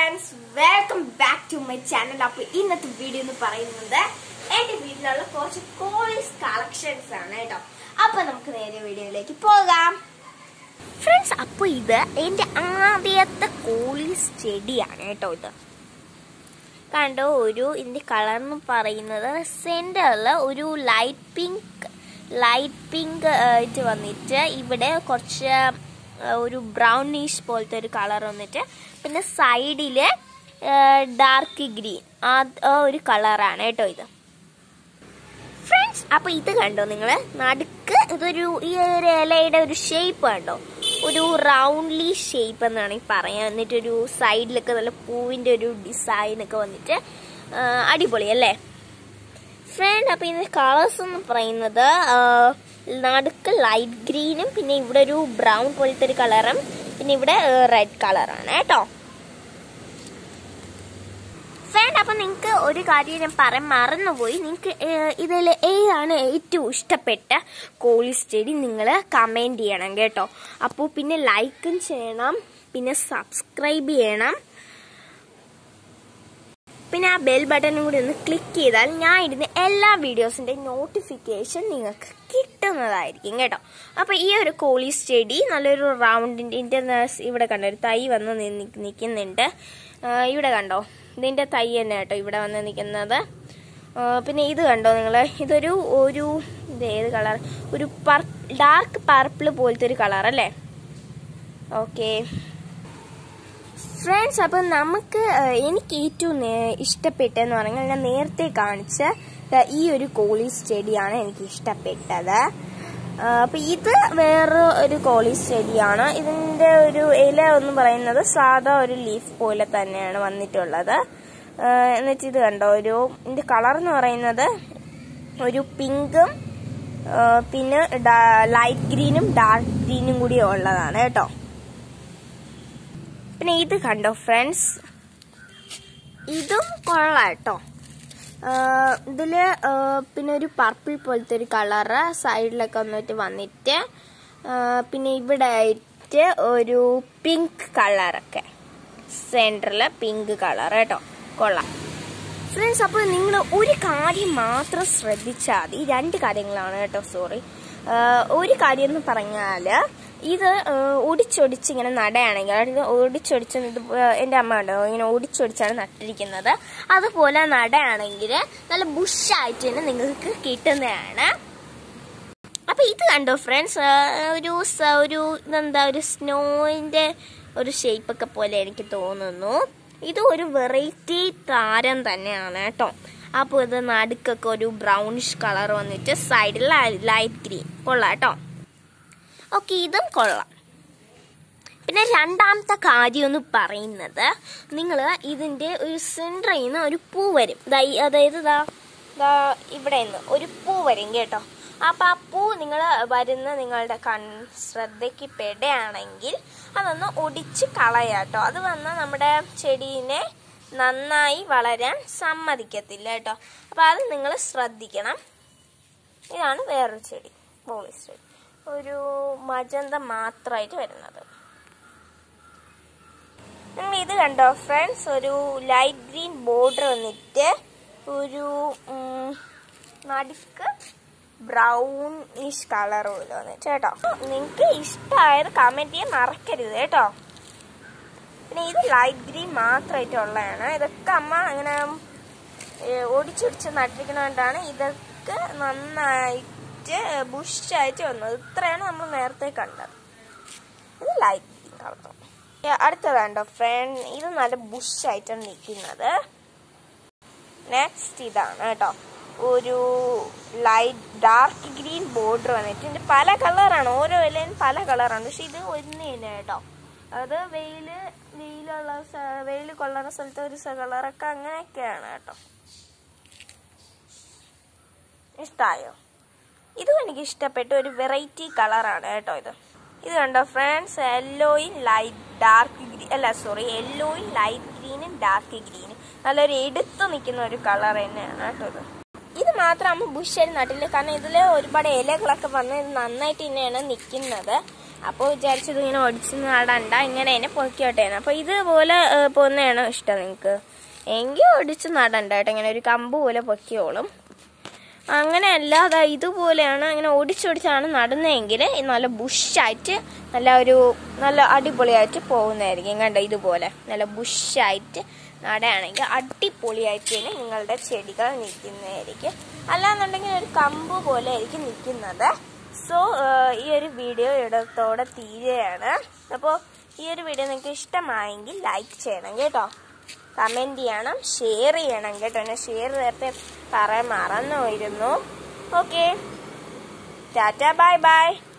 friends, welcome back to my channel. അപ്പോൾ ഇന്നത്തെ video എന്ന് പറയുന്നത് എൻ്റെ വീട്ടിലുള്ള കുറച്ച് കോളീസ് കളക്ഷൻസ് ആണ് കേട്ടോ. അപ്പോൾ നമുക്ക് നേരെ വീഡിയോയിലേക്ക് പോകാം. ഫ്രണ്ട്സ്, അപ്പോൾ ഇത് എൻ്റെ ആദ്യത്തെ കോളീസ് ചെടിയാണ് കേട്ടോ. ഇത് കണ്ടോ, ഇതിൻ്റെ കളർ എന്ന് പറയുന്നത് സെൻറ്ററിൽ ഒരു ലൈറ്റ് പിങ്ക് ആയിട്ട് വന്നിട്ട് ഇവിടെ കുറച്ച് ഒരു ബ്രൗണിഷ് പോലത്തെ ഒരു കളർ വന്നിട്ട് പിന്നെ സൈഡിൽ ഡാർക്ക് ഗ്രീൻ ഒരു കളറാണ് കേട്ടോ ഇത്. ഫ്രണ്ട്സ്, അപ്പോൾ ഇത് കണ്ടോ നിങ്ങൾ, നടുക്ക് ഇതൊരു ഈ ഒരു ഇലയുടെ ഒരു ഷേപ്പ് കണ്ടോ, ഒരു റൗണ്ട്ലി ഷേപ്പ് എന്നാണ് ഈ പറയാൻ. എന്നിട്ടൊരു സൈഡിലൊക്കെ നല്ല പൂവിൻ്റെ ഒരു ഡിസൈനൊക്കെ വന്നിട്ട് അടിപൊളി അല്ലേ ഫ്രണ്ട്. അപ്പോൾ ഇതിൻ്റെ കളേഴ്സ് എന്ന് പറയുന്നത് നടുക്ക് ലൈറ്റ് ഗ്രീനും പിന്നെ ഇവിടെ ഒരു ബ്രൗൺ പോലത്തെ ഒരു കളറും പിന്നെ ഇവിടെ റെഡ് കളറാണ് കേട്ടോ ഫ്രണ്ട്. അപ്പം നിങ്ങൾക്ക് ഒരു കാര്യം ഞാൻ പറയാൻ മറന്നുപോയി, നിങ്ങൾക്ക് ഇതിൽ ഏതാണ് ഏറ്റവും ഇഷ്ടപ്പെട്ട കോളീസ് ചെടി നിങ്ങൾ കമൻറ്റ് ചെയ്യണം കേട്ടോ. അപ്പോൾ പിന്നെ ലൈക്കും ചെയ്യണം, പിന്നെ സബ്സ്ക്രൈബ് ചെയ്യണം, പിന്നെ ആ ബെൽ ബട്ടണും കൂടി ഒന്ന് ക്ലിക്ക് ചെയ്താൽ ഞാൻ ഇടുന്ന എല്ലാ വീഡിയോസിൻ്റെ നോട്ടിഫിക്കേഷൻ നിങ്ങൾക്ക് കിട്ടുന്നതായിരിക്കും കേട്ടോ. അപ്പോൾ ഈ ഒരു കോളീസ് ചെടി നല്ലൊരു റൗണ്ടിൻ്റെ ഇവിടെ കണ്ടോ ഒരു തൈ വന്ന് നിൽക്കുന്നുണ്ട്. ഇവിടെ കണ്ടോ ഇതിൻ്റെ തൈ തന്നെ കേട്ടോ ഇവിടെ വന്ന് നിൽക്കുന്നത്. പിന്നെ ഇത് കണ്ടോ നിങ്ങൾ, ഇതൊരു ഇത് ഏത് കളർ, ഒരു ഡാർക്ക് പർപ്പിൾ പോലത്തെ ഒരു കളർ അല്ലേ. ഓക്കെ ഫ്രണ്ട്സ്, അപ്പം എനിക്ക് ഏറ്റവും ഇഷ്ടപ്പെട്ടതെന്ന് പറഞ്ഞാൽ ഞാൻ നേരത്തെ കാണിച്ച ഈ ഒരു കോളീസ് ചെടിയാണ് എനിക്ക് ഇഷ്ടപ്പെട്ടത്. അപ്പം ഇത് വേറെ ഒരു കോളീസ് ചെടിയാണ്. ഇതിൻ്റെ ഒരു ഇല എന്ന് പറയുന്നത് സാധാ ഒരു ലീഫ് പോലെ തന്നെയാണ് വന്നിട്ടുള്ളത്. എന്നിട്ട് ഇത് കണ്ടോ, ഇതിൻ്റെ കളർ എന്ന് പറയുന്നത് ഒരു പിങ്കും പിന്നെ ലൈറ്റ് ഗ്രീനും ഡാർക്ക് ഗ്രീനും കൂടി ഉള്ളതാണ് കേട്ടോ. പിന്നെ ഇത് കണ്ടോ ഫ്രണ്ട്സ്, ഇതും കൊള്ളാം കേട്ടോ. ഇതില് പിന്നെ ഒരു പർപ്പിൾ പോലത്തെ ഒരു കളറ് സൈഡിലൊക്കെ വന്നിട്ട് പിന്നെ ഇവിടെ ആയിട്ട് ഒരു പിങ്ക് കളറൊക്കെ സെൻറ്ററില് പിങ്ക് കളർ കേട്ടോ, കൊള്ളാം ഫ്രണ്ട്സ്. അപ്പോൾ നിങ്ങൾ ഒരു കാര്യം മാത്രം ശ്രദ്ധിച്ചാൽ മതി, രണ്ട് കാര്യങ്ങളാണ് കേട്ടോ, സോറി. ഒരു കാര്യം എന്ന് പറഞ്ഞാൽ ഇത് ഒടിച്ചൊടിച്ച് ഇങ്ങനെ നടയാണെങ്കിൽ, അതായത് ഒടിച്ചൊടിച്ച് ഇത് എൻ്റെ അമ്മ ഉണ്ടോ ഇങ്ങനെ ഒടിച്ചൊടിച്ചാണ് നട്ടിരിക്കുന്നത്. അതുപോലെ നടയാണെങ്കിൽ നല്ല ബുഷായിട്ട് തന്നെ നിങ്ങൾക്ക് കിട്ടുന്നതാണ്. അപ്പം ഇത് കണ്ടോ ഫ്രണ്ട്സ്, ഒരു ഇതെന്താ ഒരു സ്നോയിൻ്റെ ഒരു ഷേപ്പൊക്കെ പോലെ എനിക്ക് തോന്നുന്നു. ഇത് ഒരു വെറൈറ്റി താരം തന്നെയാണ് കേട്ടോ. അപ്പോൾ ഇത് നടുക്കൊക്കെ ഒരു ബ്രൗണിഷ് കളർ വന്നിട്ട് സൈഡിൽ ലൈറ്റ് ഗ്രീൻ, കൊള്ളാം കേട്ടോ. ഓക്കെ, ഇതും കൊള്ളാം. പിന്നെ രണ്ടാമത്തെ കാര്യം എന്ന് പറയുന്നത്, നിങ്ങൾ ഇതിൻ്റെ ഒരു സെൻറ്ററിൽ നിന്ന് ഒരു പൂ വരും, അതായത് ഇവിടെ നിന്ന് ഒരു പൂ വരും കേട്ടോ. അപ്പം ആ പൂ നിങ്ങൾ വരുന്ന നിങ്ങളുടെ ശ്രദ്ധയ്ക്ക് പെടുകയാണെങ്കിൽ അതൊന്ന് ഒടിച്ച് കളയാട്ടോ. അത് വന്നാൽ നമ്മുടെ ചെടീനെ നന്നായി വളരാൻ സമ്മതിക്കത്തില്ല കേട്ടോ. അപ്പം അത് നിങ്ങൾ ശ്രദ്ധിക്കണം. ഇതാണ് വേറൊരു ചെടി, കോളീസ് ചെടി, ഒരു മജന്ത മാത്രമായിട്ട് വരുന്നത്. നിങ്ങൾ ഇത് കണ്ടോ ഫ്രണ്ട്സ്, ഒരു ലൈറ്റ് ഗ്രീൻ ബോർഡർ വന്നിട്ട് ഒരു നടുക്ക് ബ്രൗണിഷ് കളർ പോലെ വന്നിട്ട് കേട്ടോ. നിങ്ങൾക്ക് ഇഷ്ടമായത് കമൻറ്റ് ചെയ്യാൻ മറക്കരുത് കേട്ടോ. പിന്നെ ഇത് ലൈറ്റ് ഗ്രീൻ മാത്രമായിട്ടുള്ളതാണ്. ഇതൊക്കെ അമ്മ അങ്ങനെ ഒടിച്ചൊടിച്ച് നട്ടിരിക്കുന്നതുകൊണ്ടാണ് ഇതൊക്കെ നന്നായി ബുഷായിട്ട് വന്നത്. ഇത്രയാണ് നമ്മൾ നേരത്തെ കണ്ടത്. ഇത് ലൈറ്റ് ഗ്രീൻ കളർ. അടുത്തതാണ്ടോ ഫ്രണ്ട്, ഇത് നല്ല ബുഷായിട്ടാണ് നിൽക്കുന്നത്. നെക്സ്റ്റ് ഇതാണ് കേട്ടോ, ഒരു ഡാർക്ക് ഗ്രീൻ ബോർഡർ വന്നിട്ട് ഇതിൻ്റെ പല കളറാണ്, ഓരോ ഇലയും പല കളറാണ്. പക്ഷെ ഇത് ഒന്ന് തന്നെ കേട്ടോ. അത് വെയിൽ കൊള്ളുന്ന സ്ഥലത്ത് ഒരു കളറൊക്കെ അങ്ങനെയൊക്കെയാണ് കേട്ടോ. ഇഷ്ടമായോ? ഇതും എനിക്ക് ഇഷ്ടപ്പെട്ട ഒരു വെറൈറ്റി കളറാണ് കേട്ടോ ഇത്. ഇത് കണ്ടോ ഫ്രണ്ട്സ്, യെല്ലോയും ലൈറ്റ് ഗ്രീനും ഡാർക്ക് ഗ്രീനും നല്ലൊരു എടുത്തു നിൽക്കുന്ന ഒരു കളർ തന്നെയാണ് കേട്ടോ ഇത്. ഇത് മാത്രം ബുഷ് നട്ടില്ല, കാരണം ഇതിൽ ഒരുപാട് ഇലകളൊക്കെ വന്ന് നന്നായിട്ട് തന്നെയാണ് നിൽക്കുന്നത്. അപ്പോൾ വിചാരിച്ചത് ഇങ്ങനെ ഒടിച്ച് നടണ്ട, ഇങ്ങനെ തന്നെ പൊക്കിയോട്ടെ. അപ്പോൾ ഇതുപോലെ പോകുന്നതാണോ ഇഷ്ടം നിങ്ങൾക്ക്? എങ്കിൽ ഒടിച്ച് നടണ്ട കേട്ടോ, ഇങ്ങനെ ഒരു കമ്പ് പോലെ പൊക്കിയോളും. അങ്ങനെയല്ല, അതാ ഇതുപോലെയാണ്, ഇങ്ങനെ ഒടിച്ചൊടിച്ചാണ് നടുന്നതെങ്കിൽ നല്ല ബുഷായിട്ട് നല്ല അടിപൊളിയായിട്ട് പോകുന്നതായിരിക്കും. കണ്ട ഇതുപോലെ നല്ല ബുഷായിട്ട് നടയാണെങ്കിൽ അടിപൊളിയായിട്ട് തന്നെ നിങ്ങളുടെ ചെടികൾ നിൽക്കുന്നതായിരിക്കും. അല്ലാന്നുണ്ടെങ്കിൽ ഒരു കമ്പ് പോലെ ആയിരിക്കും നിൽക്കുന്നത്. സോ ഈ ഒരു വീഡിയോ ഇടത്തോടെ തീരുകയാണ്. അപ്പോൾ ഈ ഒരു വീഡിയോ നിങ്ങൾക്ക് ഇഷ്ടമായെങ്കിൽ ലൈക്ക് ചെയ്യണം കേട്ടോ, കമൻറ്റ് ചെയ്യണം, ഷെയർ ചെയ്യണം കേട്ടോ. ഞാൻ ഷെയർ നേരത്തെ പറയാൻ മറന്നു പോയിരുന്നു. Okay, tata, bye by.